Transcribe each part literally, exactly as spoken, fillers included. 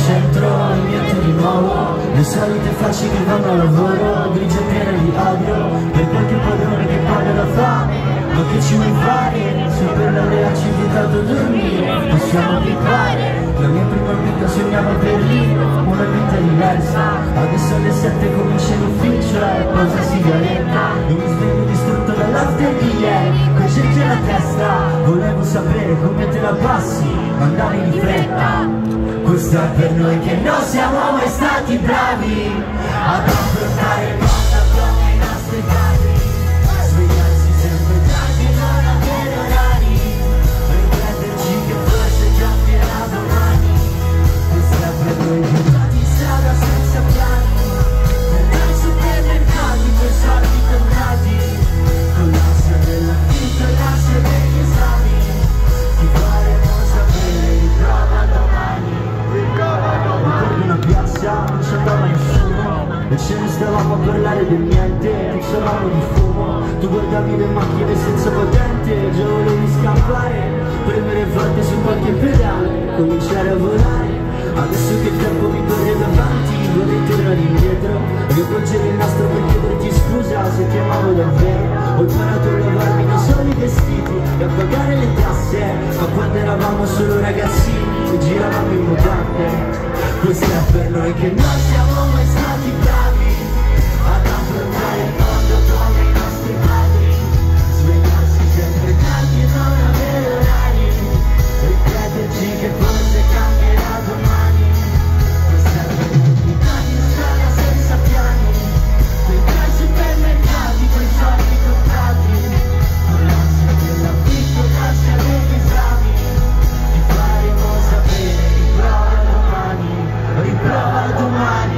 centro, niente di nuovo, le solite facce che vanno a lavoro, grigia piena di odio, per qualche padrone che paga la fame. Ma che ci vuoi fare? Se per laurearci è vietato dormire, possiamo pipare. La mia prima vita sognava Berlino, una vita diversa. Adesso alle sette comincia l'ufficio e posa sigaretta. E mi sveglio distrutto dall'after di ieri, coi cerchi alla testa. Volevo sapere come te la passi, ma andavi di fretta. Questo è per noi che non siamo mai stati bravi ad affrontare il mondo come i nostri padri. Svegliarsi sempre tardi e non avere orari, riprenderci che forse cambierà domani. Questo è per noi che andati in strada senza piani, nei supermercati coi soldi contati, con l'ansia della vita e l'ansia degli esami. Ti faremo sapere, riprova domani. Ricordo una piazza, non ci andava nessuno, e ce ne stavamo a parlare del niente, pixavamo di fumo. Tu guardavi le macchine senza patente, già volevi scappare, premere forte su qualche pedale, cominciare a volare. Adesso che il tempo mi corre davanti, vorrei tornare indietro, rivolgere il nastro per chiederti scusa se ti amavo davvero. Ho imparato a lavarmi i soli vestiti e a pagare le tasse, ma quando eravamo solo ragazzini e giravamo in mutande. Questo è per noi che non siamo mai stati bravi ad affrontare il mondo come i nostri padri. Svegliarsi sempre tardi e non avere orari, ripeterci che forse cambierà domani. Questo è per noi che andati in strada senza piani, dentro ai supermercati coi soldi contati, con l'ansia della vita e l'ansia degli esami. Ti faremo sapere, riprova domani. Riprova domani.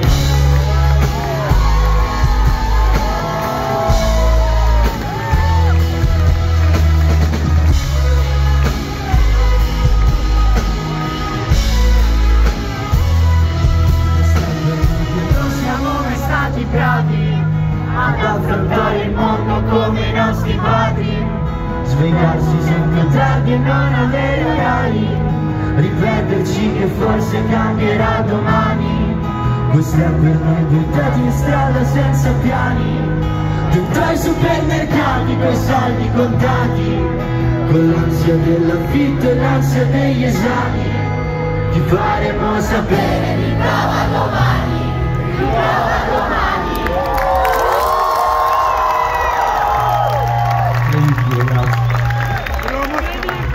Non siamo mai stati bravi ad affrontare il mondo come i nostri padri. Svegliarsi sempre tardi e non avere orari, ripeterci che forse cambierà domani. Questo è per noi buttati in strada senza piani, dentro ai supermercati coi soldi contati, con l'ansia dell'affitto e l'ansia degli esami. Ti faremo sapere.